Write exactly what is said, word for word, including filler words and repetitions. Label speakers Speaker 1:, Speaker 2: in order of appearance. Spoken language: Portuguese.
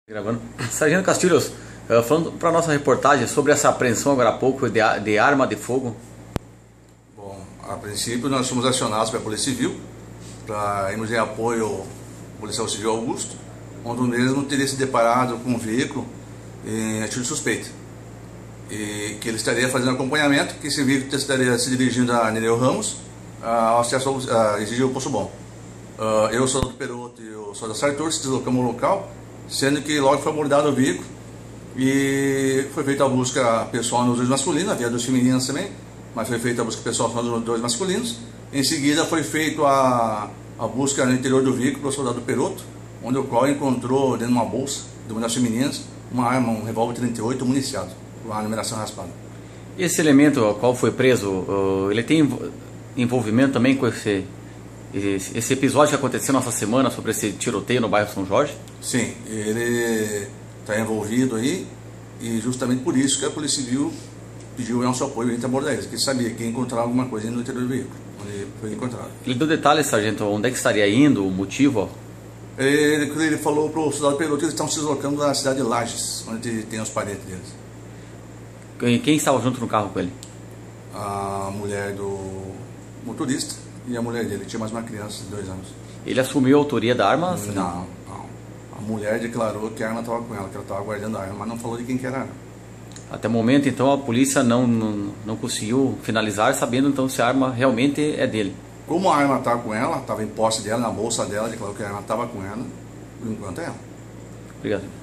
Speaker 1: Gravando. Sargento Castilhos, uh, falando para nossa reportagem sobre essa apreensão agora há pouco de, de arma de fogo.
Speaker 2: Bom, a princípio nós fomos acionados pela Polícia Civil para irmos em apoio ao policial civil Augusto, onde o mesmo teria se deparado com um veículo em atitude suspeita. E que ele estaria fazendo acompanhamento, que esse veículo estaria se dirigindo a Nereu Ramos, ao acesso a exigir o Poço Bom. Uh, eu, o soldado Peroto e o soldado Sartor se deslocamos ao local, sendo que logo foi abordado o veículo e foi feita a busca pessoal nos dois masculinos, havia dois femininos também, mas foi feita a busca pessoal só nos dois masculinos. Em seguida foi feita a, a busca no interior do veículo pelo soldado Peroto, onde o qual encontrou dentro de uma bolsa de uma das femininas uma arma, um revólver trinta e oito municiado, com a numeração raspada.
Speaker 1: Esse elemento ao qual foi preso, ele tem envolvimento também com esse, esse episódio que aconteceu nessa semana sobre esse tiroteio no bairro São Jorge?
Speaker 2: Sim, ele está envolvido aí e justamente por isso que a Polícia Civil pediu o nosso apoio para abordar eles, porque ele sabia que ia encontrar alguma coisa no interior do veículo, onde foi encontrado.
Speaker 1: Ele deu detalhes, sargento, onde é que estaria indo, o motivo?
Speaker 2: Ele, ele falou para o soldado Peroto que eles estão se deslocando da cidade de Lages, onde tem os parentes deles.
Speaker 1: Quem, quem estava junto no carro com ele?
Speaker 2: A mulher do motorista e a mulher dele, tinha mais uma criança de dois anos.
Speaker 1: Ele assumiu a autoria da arma?
Speaker 2: Não, não. A mulher declarou que a arma estava com ela, que ela estava guardando a arma, mas não falou de quem que era a arma.
Speaker 1: Até o momento, então, a polícia não, não, não conseguiu finalizar, sabendo então se a arma realmente é dele.
Speaker 2: Como a arma estava com ela, estava em posse dela, na bolsa dela, declarou que a arma estava com ela, por enquanto é ela.
Speaker 1: Obrigado.